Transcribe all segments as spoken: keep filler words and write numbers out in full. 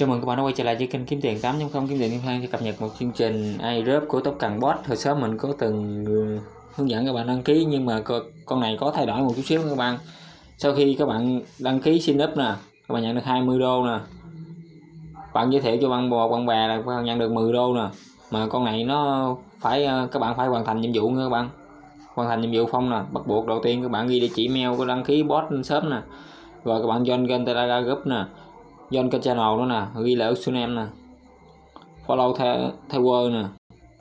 Chào mừng các bạn đã quay trở lại với kênh Kiếm Tiền tám chấm không Kiếm Tiền Liên Hoan, cập nhật một chương trình airdrop của Top Cần Bot. Hồi sớm mình có từng hướng dẫn các bạn đăng ký, nhưng mà con này có thay đổi một chút xíu các bạn. Sau khi các bạn đăng ký sign up nè, các bạn nhận được hai mươi đô nè. Bạn giới thiệu cho bạn bò bạn bè là các bạn nhận được mười đô nè. Mà con này nó phải các bạn phải hoàn thành nhiệm vụ nha các bạn. Hoàn thành nhiệm vụ phong nè, bắt buộc đầu tiên các bạn ghi địa chỉ mail của đăng ký bot sớm nè. Rồi các bạn join kênh Telegram group nè, join kênh channel đó nè, ghi lại username nè, follow theo theo word nè,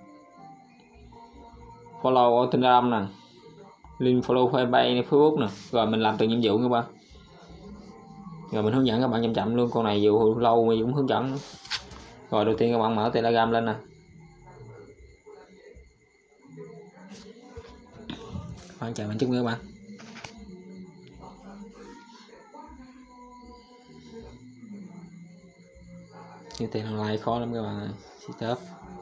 follow ở Telegram nè, link follow fanpage Facebook nè. Rồi mình làm từng nhiệm vụ các bạn. Rồi mình hướng dẫn các bạn chậm chậm luôn, con này dù lâu mà cũng hướng dẫn. Rồi đầu tiên các bạn mở Telegram lên nè. Bạn chờ mình chút nữa các bạn. Như tiền online khó lắm các bạn ơi, setup.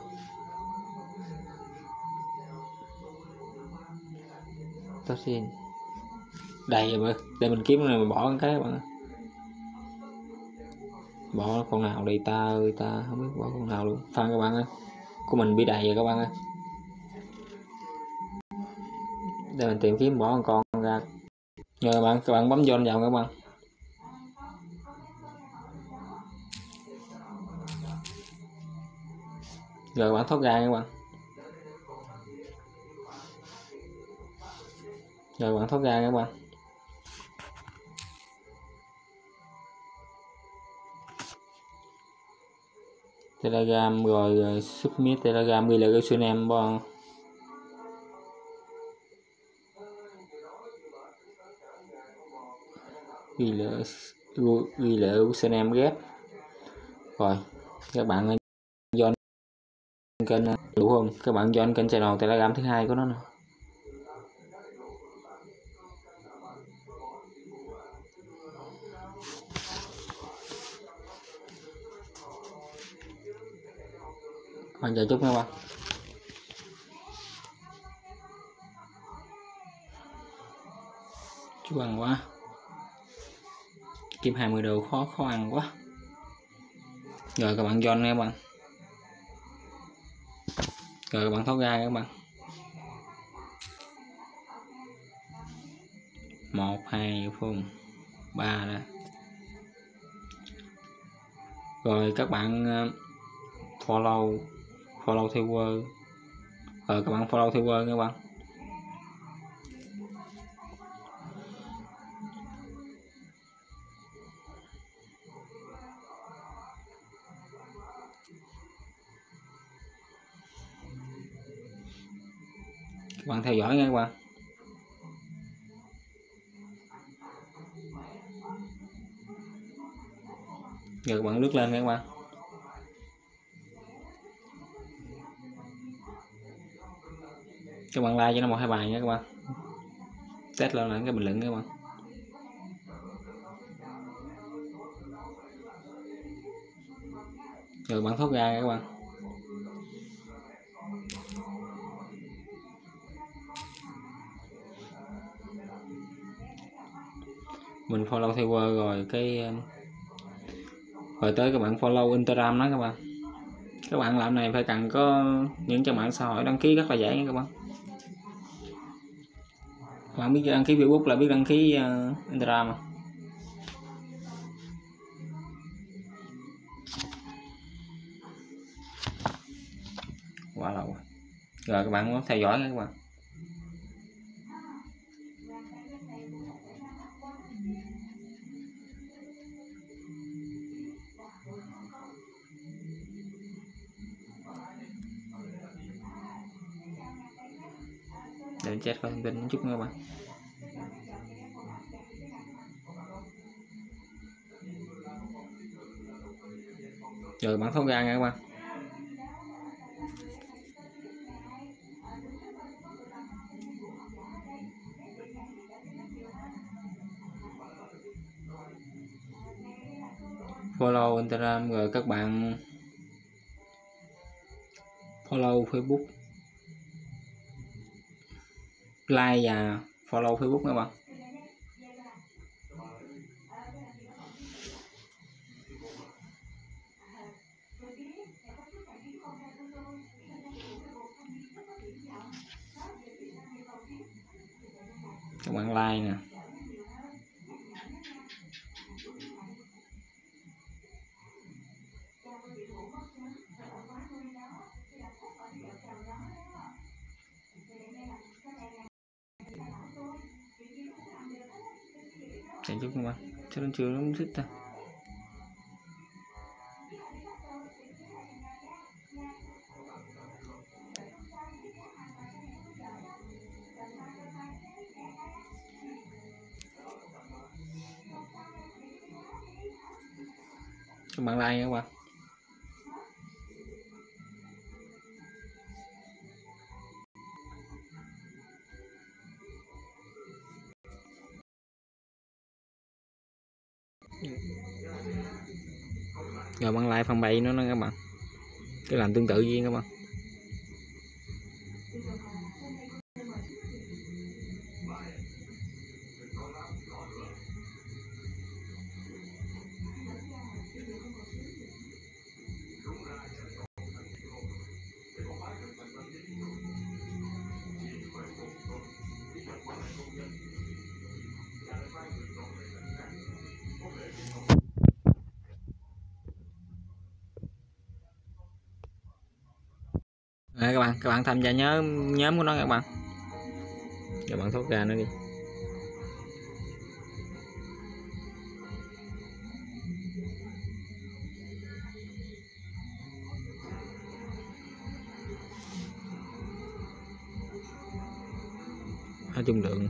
Tốt xin. Đây rồi, để mình kiếm này mình bỏ cái các bạn. Bỏ con nào đây ta ơi ta, không biết bỏ con nào luôn. Phan các bạn ơi. Của mình bị đầy rồi các bạn ơi. Để mình tìm kiếm bỏ một con ra. Rồi các bạn, các bạn bấm join vào các bạn. Rồi các bạn thoát ra các bạn. Rồi các bạn thoát ra các bạn. Telegram rồi submit Telegram, ghi lại cái username bon. Ghi lại ghi lại username ghép. Rồi các bạn join kênh đủ không? Các bạn join kênh channel Telegram thứ hai của nó nè. Bạn chờ chút nha bạn. Chú ăn quá. Kiếm hai mươi đô khó khó ăn quá. Rồi các bạn join nha các bạn. Rồi các bạn thoát ra các bạn. Một, hai, phun ba đó. Rồi các bạn follow follow theo word. Rồi các bạn follow theo word các bạn. Các bạn theo dõi nha các bạn. Rồi các bạn lướt lên nha các bạn. Các bạn like cho nó một hai bài nha các bạn. Test lên lại cái bình luận các bạn. Rồi bạn thoát ra các bạn. Mình follow theo word rồi cái rồi tới các bạn follow Instagram đó các bạn. Các bạn làm này phải cần có những trang mạng xã hội đăng ký rất là dễ nha các bạn. Các bạn biết đăng ký Facebook là biết đăng ký uh, Instagram à. Quá lâu rồi. Rồi các bạn theo dõi nha các bạn. Để mình check coi thông tin một chút nữa các bạn. Rồi bạn thoát ra nha các bạn. Follow Instagram rồi các bạn follow Facebook, like và follow Facebook các bạn. các bạn like nè. Chạy chút các bạn, cho đến trường nó không thích ta. Các bạn like các bạn. Rồi bạn like fanpage nó nó các bạn, cái làm tương tự với các bạn. À, các bạn các bạn tham gia nhóm nhóm của nó các bạn. Các bạn thoát ra nó đi. Ở trung lượng.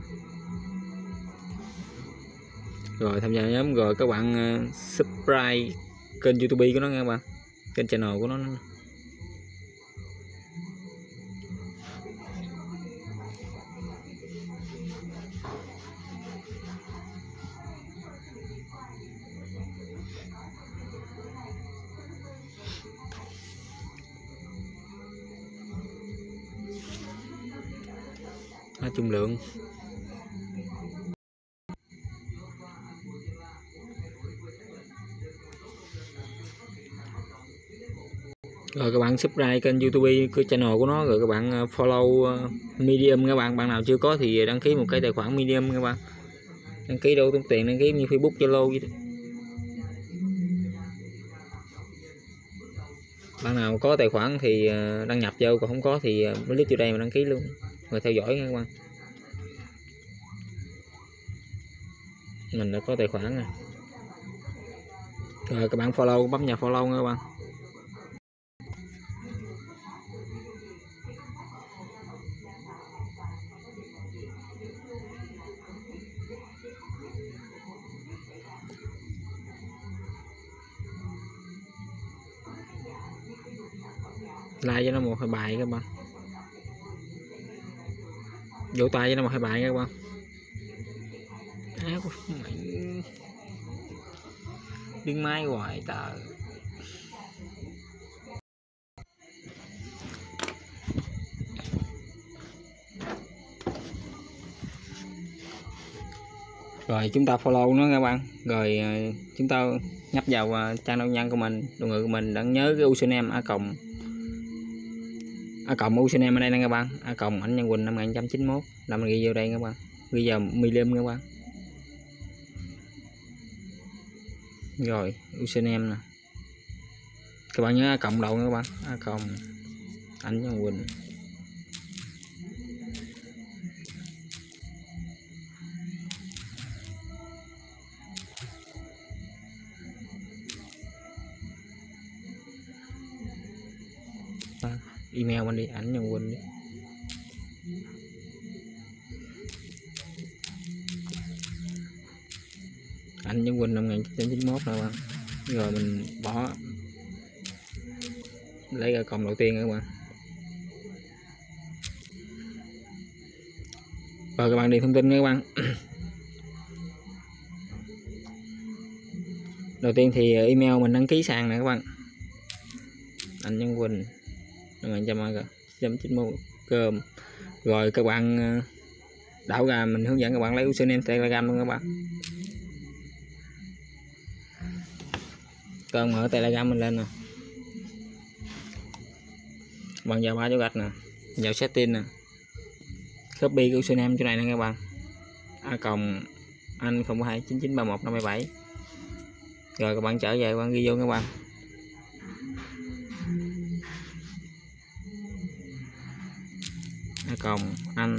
Rồi tham gia nhóm rồi các bạn uh, subscribe kênh YouTube của nó nha các bạn. Kênh channel của nó. Ở trung lượng. Rồi các bạn subscribe kênh YouTube cái channel của nó, rồi các bạn follow Medium các bạn. Bạn nào chưa có thì đăng ký một cái tài khoản Medium các bạn. Đăng ký đâu tốn tiền, đăng ký như Facebook, Zalo vậy đó. Bạn nào có tài khoản thì đăng nhập vô, còn không có thì click vô đây mà đăng ký luôn, rồi theo dõi nha các bạn. Mình đã có tài khoản rồi. Rồi các bạn follow, bấm vào follow nha các bạn. Like cho nó một hai bài các bạn, vỗ tay cho nó một hai bài các bạn. Áo mày đứng máy hoài tờ. Rồi chúng ta follow nó các bạn, rồi chúng ta nhấp vào trang đạo nhân của mình, đồ ngữ của mình, đừng nhớ cái username a cộng a cộng username ở đây nè các bạn, a cộng ảnh nhân quỳnh năm một nghìn chín trăm chín mươi mốt, làm ghi vô đây các bạn, ghi vào Medium các bạn. Rồi username nè các bạn nhớ a cộng đầu nha các bạn, a cộng ảnh nhân quỳnh. À, email mình đi, ảnh nhân quỳnh đi. Ảnh nhân quỳnh năm một nghìn chín trăm chín mươi mốt nè các bạn. Rồi mình bỏ, lấy ra cộng đầu tiên các bạn. Rồi các bạn điền thông tin nha các bạn. Đầu tiên thì email mình đăng ký sàn nè các bạn, ảnh nhân quỳnh năm một nghìn chín trăm chín mươi mốt cơm. Rồi các bạn đảo ra mình hướng dẫn các bạn lấy username Telegram luôn các bạn. Cần mở Telegram mình lên nè, bạn vào ba dấu gạch nè, vào setting nè, copy cái username chỗ này nè các bạn, a cộng anh không hai chín chín ba một năm bảy. Rồi các bạn trở về các bạn ghi vô các bạn. A cộng anh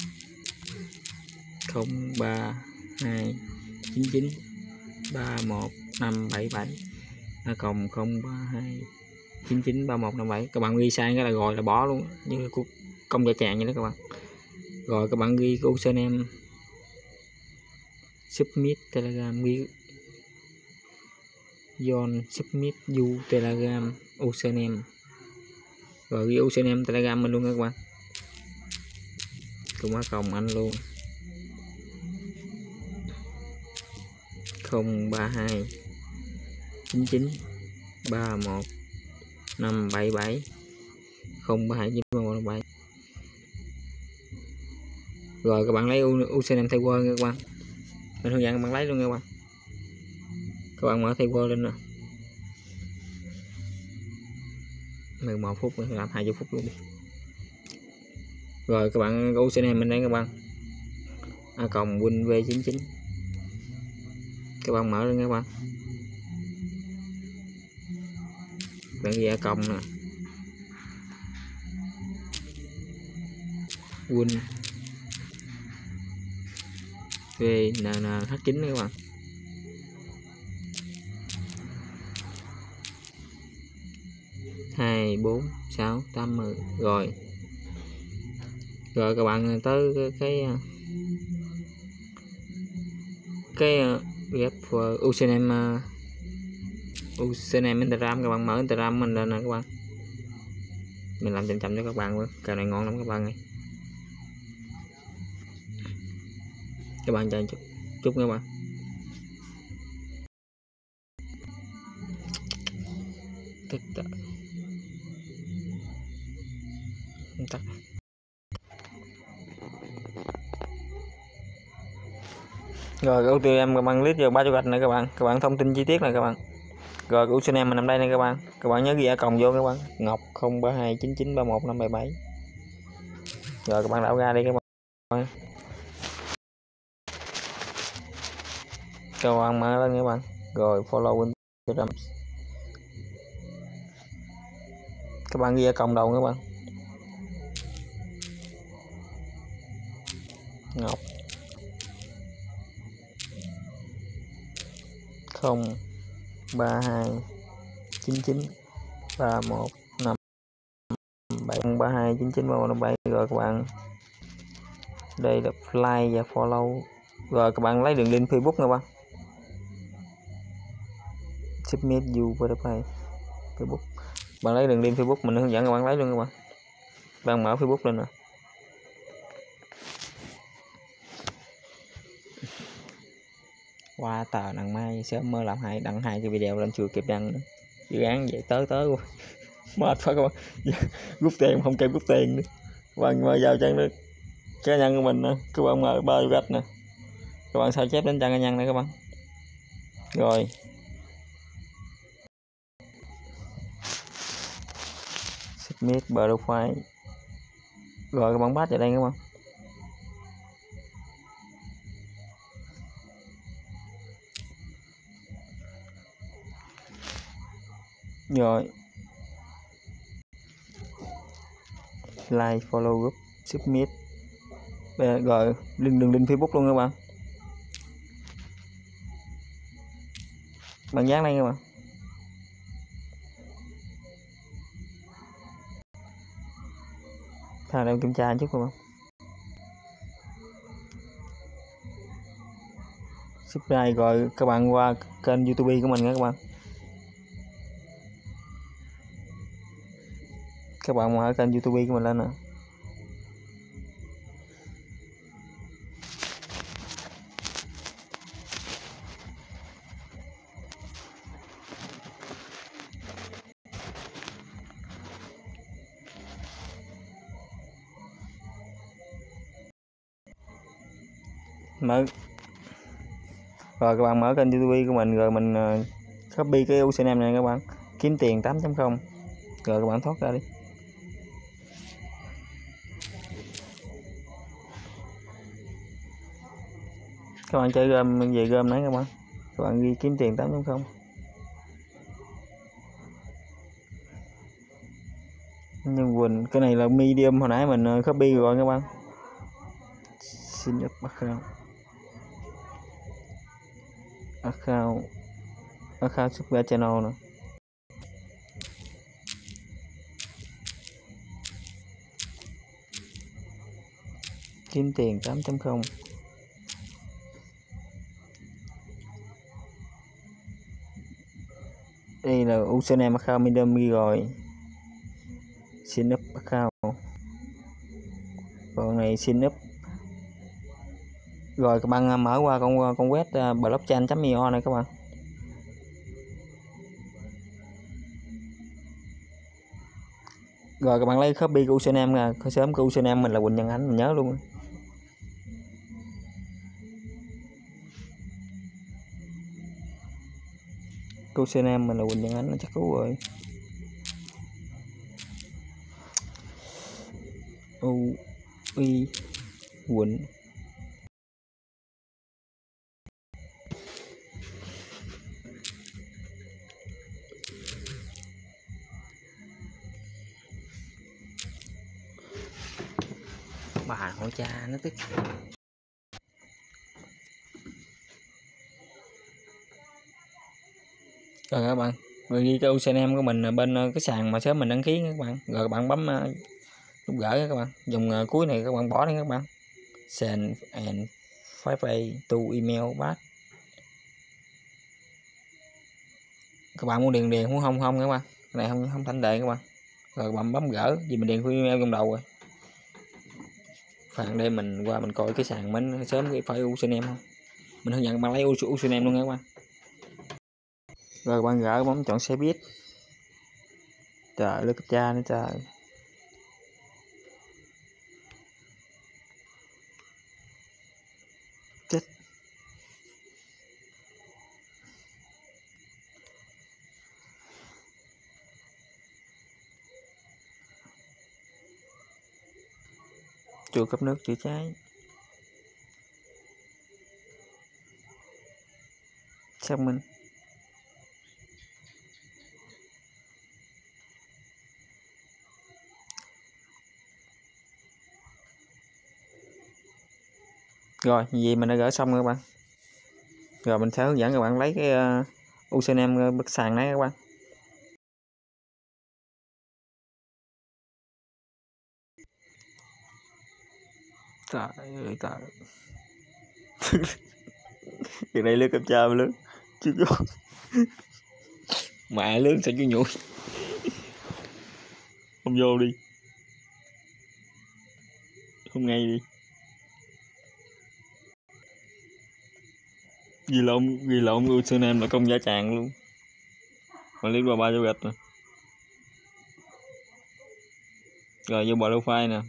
không ba hai chín chín ba một năm bảy bảy. A cộng không ba hai chín chín ba một năm bảy. Các bạn ghi sai cái là rồi là bỏ luôn, như cuộc công gia tràng như đó các bạn. Rồi các bạn ghi cái username submit telegram, ghi John submit you telegram username, rồi ghi username telegram mình luôn các bạn, cùng A cộng anh luôn không ba hai chín chín ba một năm bảy bảy không ba hai chín ba một năm bảy. Rồi các bạn lấy username thay word nha các bạn, mình hướng dẫn các bạn lấy luôn nha các bạn. Các bạn mở thay word lên nè, mười một phút mình làm hai mươi phút luôn đi. Rồi các bạn username mình đây các bạn, a cộng win v chín chín. Các bạn mở lên các bạn, bạn ghi a cộng nè, win v n n h chín các bạn. Hai bốn sáu tám mươi. Rồi rồi các bạn tới cái cái cái ghép uh, username uh, username Instagram. Các bạn mở Instagram mình lên nè các bạn, mình làm chậm chậm cho các bạn luôn, kèo này ngon lắm các bạn ơi. Các bạn chờ chút chút các bạn. Tức tận. Tắt. Rồi cái ô tê em các bạn list vào ba chỗ gạch này các bạn, các bạn thông tin chi tiết này các bạn. Rồi cái username mình nằm đây này các bạn, các bạn nhớ ghi A cộng vô các bạn, Ngọc không ba hai chín chín ba một năm bảy bảy. Rồi các bạn đảo ra đi các bạn. Các bạn mở lên các bạn, rồi follow Instagram. Các bạn ghi A cộng đầu các bạn, Ngọc không ba hai chín chín ba một năm bảy ba hai chín chín ba một năm bảy. Rồi các bạn đây là like và follow. Rồi các bạn lấy đường link Facebook nha bạn, submit you verify Facebook. Bạn lấy đường link Facebook mình hướng dẫn các bạn lấy luôn các bạn. Bạn mở Facebook lên nè, qua tờ đằng mai sớm mơ làm hai đăng hai cái video lên chưa kịp đăng nữa. Dự án vậy tới tới quá mệt quá các bạn. Rút tiền không kịp rút tiền nữa. Các bạn mở vào trang nước cá nhân của mình nè, các bạn mở ba gạch nè, các bạn sao chép đến trang cá nhân này các bạn. Rồi submit profile. Rồi các bạn bắt vào đây các bạn. Rồi like follow group submit. Rồi link đường link Facebook luôn các bạn. Bạn dán đây các bạn. Thằng em kiểm tra chút các bạn. Subscribe rồi các bạn qua kênh YouTube của mình nha các bạn. Các bạn mở kênh YouTube của mình lên nè. Mở rồi các bạn mở kênh YouTube của mình rồi mình uh, copy cái username này các bạn, kiếm tiền tám chấm không. Rồi các bạn thoát ra đi. Các bạn chơi game về game nãy các bạn các bạn ghi kiếm tiền tám chấm không. Nhưng Quỳnh cái này là medium hồi nãy mình copy rồi các bạn. Xin up account account account super channel nữa. Kiếm tiền tám chấm không. Đây là username account medium ghi rồi. Xin up account. Còn này xin up. Rồi các bạn mở qua con con web uh, blockchain chấm i o này các bạn. Rồi các bạn lấy copy của username ra, khởi sớm của username mình là Quỳnh Nhân Ánh, mình nhớ luôn. Của username mình là Quỳnh Nhân Ánh, chắc cứu rồi. U I Quỳnh. Bà nội cha nó tức. Rồi các bạn, rồi ghi cái username của mình bên cái sàn mà sớm mình đăng ký các bạn. Rồi các bạn bấm nút gửi các bạn, dùng cuối này các bạn bỏ đi các bạn. Send and five pay to email pass. Các bạn muốn điền điền cũng không không các bạn. Cái này không không thanh đề các bạn. Rồi các bạn bấm gỡ vì mình điền email trong đầu rồi. Phần đây mình qua mình coi cái sàn mình sớm cái phải username không. Mình hướng dẫn các bạn lấy username luôn nha các bạn. Rồi các bạn gỡ bấm chọn xe buýt. Trời ơi cha nữa trời. Chết. Chùa cấp nước chữa cháy. Xác minh. Rồi như vậy mình đã gỡ xong rồi các bạn. Rồi mình sẽ hướng dẫn các bạn lấy cái uh, username bức sàn này các bạn. Trời ơi trời. Cái này lướt cấp cha mà lướt. Chứ có. Mẹ lướt sao chứ nhủi. Không vô đi. Không ngay đi. Ghi lộn, ghi lộn username là công giá tràng luôn. Mà liếc qua ba dấu gạch nè. Rồi vô profile nè.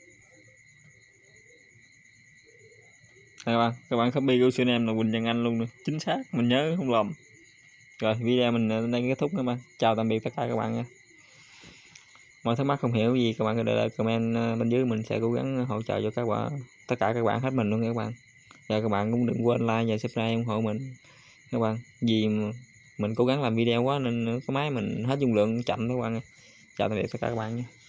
Các bạn, các bạn copy của username là Quỳnh Nhân Anh luôn nè, chính xác, mình nhớ không lầm. Rồi video mình đang kết thúc các bạn. Chào tạm biệt tất cả các bạn nha. Mọi thắc mắc không hiểu gì các bạn có để lại comment bên dưới, mình sẽ cố gắng hỗ trợ cho các bạn, tất cả các bạn hết mình luôn nha các bạn. Rồi các bạn cũng đừng quên like và subscribe ủng hộ mình các bạn. Vì mình cố gắng làm video quá nên cái máy mình hết dung lượng chậm các bạn. Chào tạm biệt tất cả các bạn nha.